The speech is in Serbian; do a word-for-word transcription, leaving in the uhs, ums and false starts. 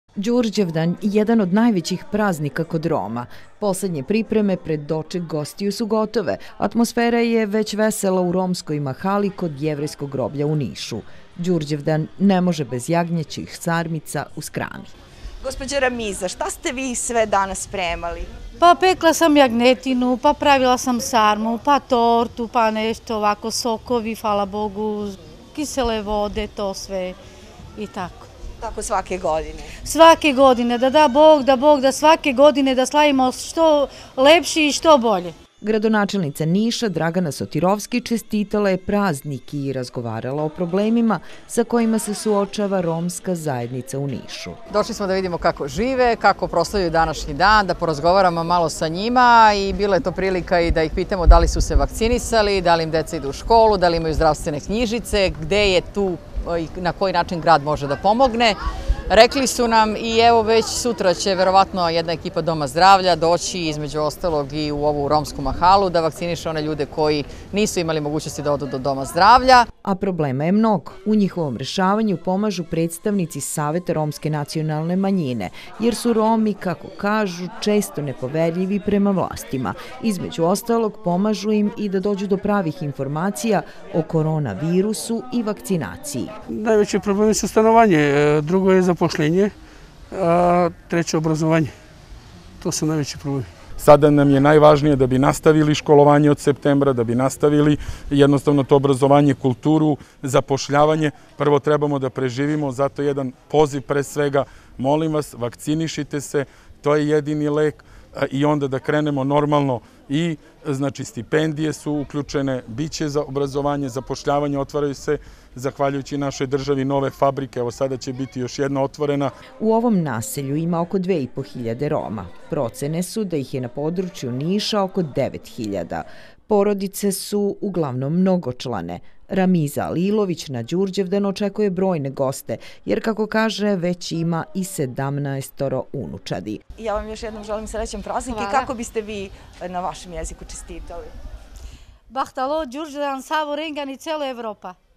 Đurđevdan, jedan od najvećih praznika kod Roma. Poslednje pripreme pred doček gostiju su gotove. Atmosfera je već vesela u romskoj mahali kod jevrejskog groblja u Nišu. Đurđevdan ne može bez jagnjećih sarmica u Skrani. Gospođa Ramiza, šta ste vi sve danas spremali? Pa pekla sam jagnetinu, pa pravila sam sarmu, pa tortu, pa nešto ovako, sokovi, hvala Bogu, kisele vode, to sve i tako. Tako svake godine? Svake godine, da da Bog, da Bog, da svake godine da slavimo što lepši i što bolje. Gradonačelnica Niša Dragana Sotirovski čestitala je praznik i razgovarala o problemima sa kojima se suočava romska zajednica u Nišu. Došli smo da vidimo kako žive, kako proslavljaju današnji dan, da porazgovaramo malo sa njima i bila je to prilika i da ih pitamo da li su se vakcinisali, da li im deca idu u školu, da li imaju zdravstvene knjižice, gde je tu i na koji način grad može da pomogne. Rekli su nam i evo već sutra će verovatno jedna ekipa Doma zdravlja doći između ostalog i u ovu romsku mahalu da vakciniše one ljude koji nisu imali mogućnosti da odu do Doma zdravlja. A problema je mnogo. U njihovom rešavanju pomažu predstavnici Saveta romske nacionalne manjine, jer su Romi, kako kažu, često nepoverljivi prema vlastima. Između ostalog pomažu im i da dođu do pravih informacija o koronavirusu i vakcinaciji. Najveći problemi su stanovanje, drugo je zapošljenje, a treće obrazovanje. To su najveći problemi. Sada nam je najvažnije da bi nastavili školovanje od septembra, da bi nastavili jednostavno to obrazovanje, kulturu, zapošljavanje. Prvo trebamo da preživimo, zato jedan poziv pre svega, molim vas, vakcinišite se, to je jedini lek i onda da krenemo normalno i znači stipendije su uključene, bit će za obrazovanje, zapošljavanje, otvaraju se zahvaljujući našoj državi nove fabrike, evo sada će biti još jedna otvorena. U ovom naselju ima oko dve i po hiljade Roma. Procene su da ih je na području Niša oko devet hiljada. Porodice su uglavnom mnogočlane. Ramiza Alilović na Đurđevdan očekuje brojne goste, jer kako kaže već ima i sedamnaestoro unučadi. Ja vam još jednom želim srećan praznik i kako biste vi na vašem jeziku čestitali? Bahtalo, Đurđevdan, Savo, Rengan i cela Evropa.